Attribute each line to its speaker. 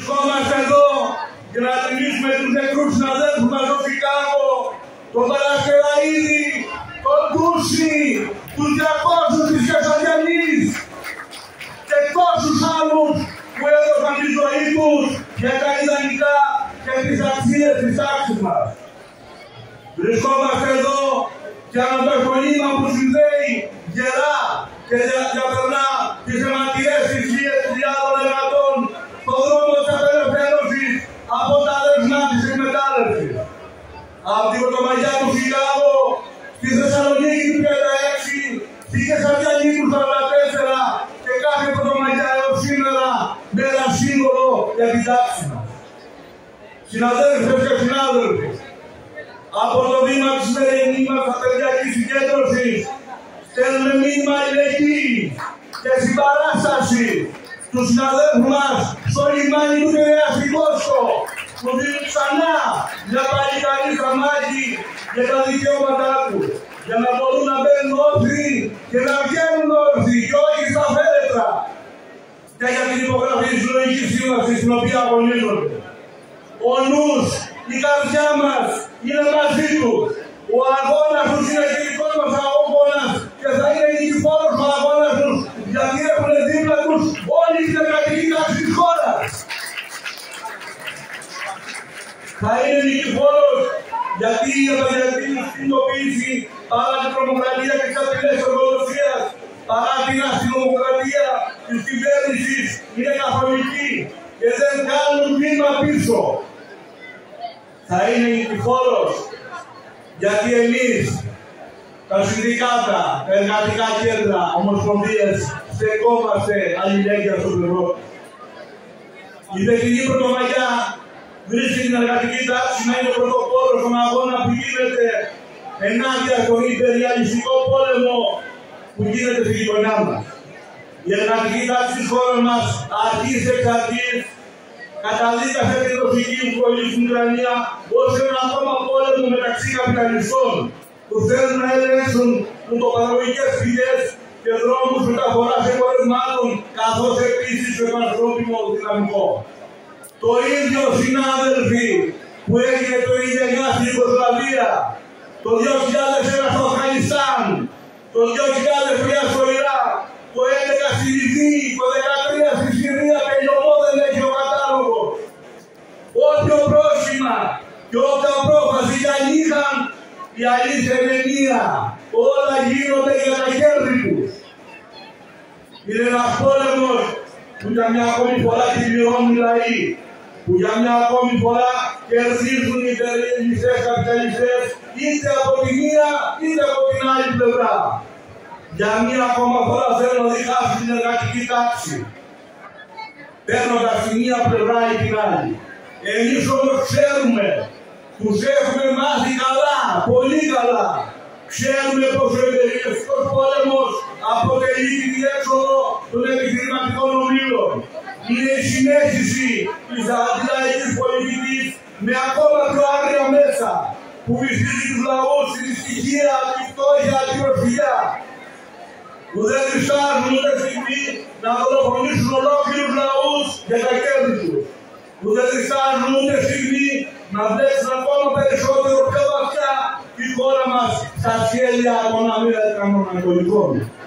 Speaker 1: Βρισκόμαστε εδώ για να τιμήσουμε τους νεκρούς συναδέλφους μας στο Σικάγο, τον Παρασκευαίδη, τον Τούση, τους 200 της Κεσαριανής και τόσους άλλους που έδωσαν τη ζωή τους για τα ιδανικά και τις αξίες της τάξης μας. Βρισκόμαστε εδώ για να το εφωνήμα που συνδέει γερά και διαπερνά τις αιματιές θυσίες χιλιάδων εργατών στον δρόμο της απελευθέρωσης από τα δεσμά της εκμετάλλευσης. Από την Πρωτομαγιά του Σικάγο, στη Θεσσαλονίκη του 36, στη Κεσαριανή του 44 και κάθε Πρωτομαγιά έως σήμερα με ένα σύμβολο για την τάξη μας. Συναδέλφες και συνάδελφοι, από το βήμα της σημερινής μας απεργιακής συγκέντρωσης στέλνουμε μήνυμα αλληλεγγύης και συμπαράσταση στους συναδέλφους μας στο λιμάνι του Πειραιαστικόσκο που δίνουν ξανά μια παλικαρή σταμάτη για τα δικαιώματά τους, για να μπορούν να μπαίνουν όρθιοι και να βγαίνουν όρθιοι και όχι στα φέρετρα, και για την υπογραφή της συλλογικής σύμβασης στην οποία αγωνίζονται. Ο νους, η καρδιά μας είναι μαζί τους. Ο αγώνας τους είναι και δικός μας αγώνας και θα είναι νικηφόρος ο αγώνας τους, γιατί έχουν δίπλα τους όλη την εργατική τάξη της χώρας. Θα είναι νικηφόρος γιατί η εργατική τους κινητοποίηση παρά την τρομοκρατία και τις απειλές της εργοδοσίας, παρά την αστυνομοκρατία της κυβέρνησης είναι καθολική και δεν κάνουν βήμα πίσω. Θα είναι νικηφόρος γιατί εμείς, τα συνδικάτα, τα εργατικά κέντρα, ομοσπονδίες, στεκόμαστε αλληλέγγυα στο πλευρό. Η φετινή Πρωτομαγιά βρίσκει την εργατική τάξη να είναι πρωτοπόρος στον αγώνα που γίνεται ενάντια στον υπεριαλιστικό πόλεμο που γίνεται στη γειτονιά μας. Η εργατική τάξη της χώρας μας αρχής εξ αρχής καταδίκασε την ρωσική εισβολή στην Ουκρανία ως ένα ακόμα πόλεμο μεταξύ καπιταλιστών που θέλουν να ελέγξουν πλουτοπαραγωγικές πηγές και δρόμους μεταφοράς εμπορευμάτων, καθώς επίσης και το ανθρώπινο δυναμικό. Το ίδιο, συνάδελφοι, που έγινε το 1999 στην Ιουγκοσλαβία, το 2001 στο Αφγανιστάν, το 2003 στο Ιράκ, το 2011 στη Λιβύη, το 2013 στη Συρία, τελειωμό δεν έχει ο κατάλογος. Όποιο πρόσημα και όποια πρόφαση κι αν είχαν, η αλήθεια είναι μία. Όλα γίνονται για τα κέρδη τους. Είναι ένας πόλεμος που για μια ακόμη φορά την πληρώνουν οι λαοί, που για μια ακόμη φορά κερδίζουν οι υπεριαλιστές καπιταλιστές είτε από τη μία είτε από την άλλη πλευρά. Για μία ακόμα φορά θέλω να διχάσω την εργατική τάξη, παίρνοντας τη μία πλευρά ή την άλλη. Εμείς όμως ξέρουμε, τους έχουμε μάθει καλά, πολύ καλά. Ξέρουμε πως ο υπεριαλιστικός πόλεμος αποτελεί τη διέξοδο των επιχειρηματικών ομίλων. Είναι η συνέχιση της αντιλαϊκής πολιτικής με ακόμα πιο άγρια μέσα που βυθίζει τους λαούς στην δυστυχία, τη φτώχεια, τη προσφυγιά. Που δεν διστάζουν ούτε στιγμή να δολοφονήσουν ολόκληρους λαούς για τα κέρδη τους. Που δεν διστάζουν ούτε στιγμή να βλέψουν ακόμα περισσότερο πιο βαθιά τη χώρα μας στα σχέδια των Αμερικανών Ανατολικών.